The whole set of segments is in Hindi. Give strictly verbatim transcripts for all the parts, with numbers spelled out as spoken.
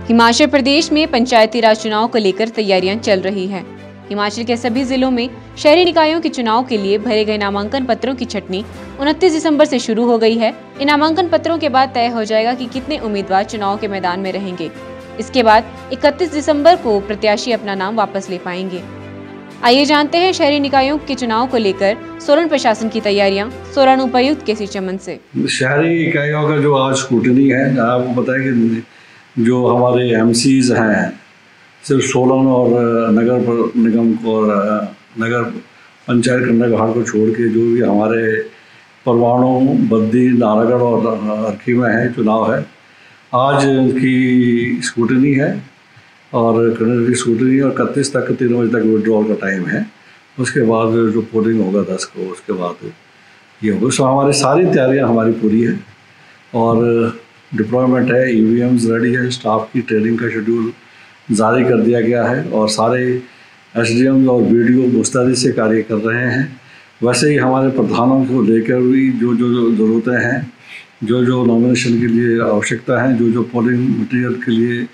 हिमाचल प्रदेश में पंचायती राज चुनाव को लेकर तैयारियां चल रही हैं। हिमाचल के सभी जिलों में शहरी निकायों के चुनाव के लिए भरे गए नामांकन पत्रों की छंटनी उनतीस दिसंबर से शुरू हो गई है। इन नामांकन पत्रों के बाद तय हो जाएगा कि कितने उम्मीदवार चुनाव के मैदान में रहेंगे। इसके बाद इकतीस दिसंबर को प्रत्याशी अपना नाम वापस ले पाएंगे। आइए जानते हैं शहरी निकायों के चुनाव को लेकर सोलन प्रशासन की तैयारियां सोलन उपायुक्त केसी चमन से। शहरी इकाइयों का जो आज स्क्रूटनी है, आपको पता है कि जो हमारे एमसीज हैं सिर्फ सोलन और नगर निगम को और नगर पंचायत कंडाघाट को छोड़ के जो भी हमारे परवाणु, बद्दी, नारागढ़ और अर्की में है चुनाव है, आज उनकी स्क्रूटनी है और की स्क्रूटनी और इकतीस तक तीन बजे तक विड्रॉल का टाइम है। उसके बाद जो पोलिंग होगा दस को, उसके बाद ये होगा। सो हमारी सारी तैयारियां हमारी पूरी है और डिप्लॉयमेंट है, ईवीएम्स रेडी है, स्टाफ की ट्रेनिंग का शेड्यूल जारी कर दिया गया है और सारे एसडीएम और बीडीओ मुस्तैदी से कार्य कर रहे हैं। वैसे ही हमारे प्रधानों को लेकर भी जो जो ज़रूरतें हैं, जो जो नॉमिनेशन के लिए आवश्यकता है, जो जो पोलिंग मटीरियल के लिए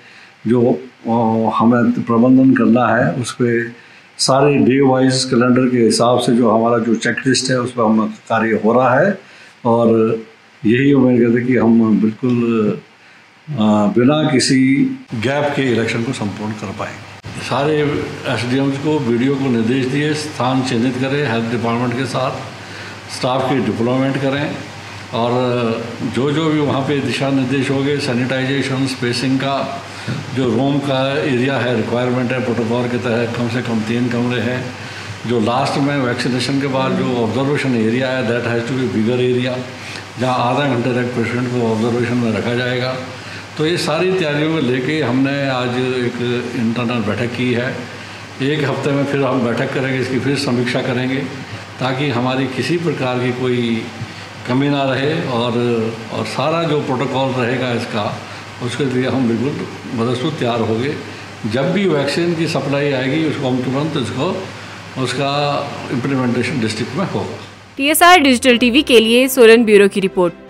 जो हमें प्रबंधन करना है, उस पर सारे डे वाइज कैलेंडर के हिसाब से जो हमारा जो चेक लिस्ट है उस पर हम कार्य हो रहा है और यही उम्मीद करते कि हम बिल्कुल बिना किसी गैप के इलेक्शन को संपूर्ण कर पाएंगे। सारे एसडीएम्स को, बीडीओ को निर्देश दिए स्थान चिन्हित करें, हेल्थ डिपार्टमेंट के साथ स्टाफ की डिप्लॉयमेंट करें और जो जो भी वहाँ पे दिशा निर्देश हो गए, सैनिटाइजेशन, स्पेसिंग का जो रूम का एरिया है, रिक्वायरमेंट है प्रोटोकॉल के तहत कम से कम तीन कमरे हैं। जो लास्ट में वैक्सीनेशन के बाद जो ऑब्जर्वेशन एरिया है, that has to be bigger area, जहाँ आधा घंटे तक पेशेंट को ऑब्जर्वेशन में रखा जाएगा। तो ये सारी तैयारियों को लेके हमने आज एक इंटरनल बैठक की है। एक हफ्ते में फिर हम बैठक करेंगे, इसकी फिर समीक्षा करेंगे ताकि हमारी किसी प्रकार की कोई कमी ना रहे और और सारा जो प्रोटोकॉल रहेगा इसका, उसके लिए हम बिल्कुल बदस्तूर तैयार होंगे। जब भी वैक्सीन की सप्लाई आएगी उसको हम तुरंत इसको उसका इम्प्लीमेंटेशन डिस्ट्रिक्ट में होगा। टीएसआर डिजिटल टीवी के लिए सोलन ब्यूरो की रिपोर्ट।